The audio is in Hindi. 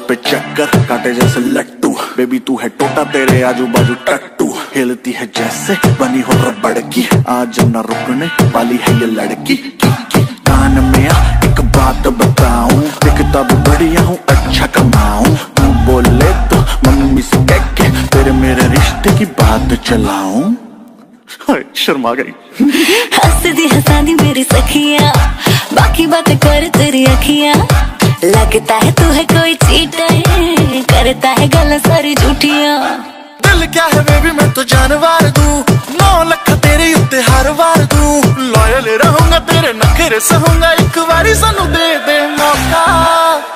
पे चक्कर काटे जैसे लट्टू, बेबी तू है टोटा तेरे आजू बाजू टट्टू, हिलती है जैसे बनी हो रबड़ की, आज न रुकने वाली है ये लड़की। कान में आ एक बात बताऊं, दिखता भी बढ़िया हूँ अच्छा कमाऊं, तू बोले तो मम्मी से कह के तेरे मेरे रिश्ते की बात चलाऊं। शर्मा गई। हंसदी हंसादी मेरी सखियां, बाकी बातें कर तेरी अखियां, लगता है तू है कोई चीटर, करता है गल्ला सारी झूठियां। दिल क्या है बेबी मैं तो जानवर दूं, 9 लाख तेरे उत्ते हर वार दूं, लॉयल रहूंगा तेरे नखरे सहूंगा, एक बारी सानू दे दे मौका।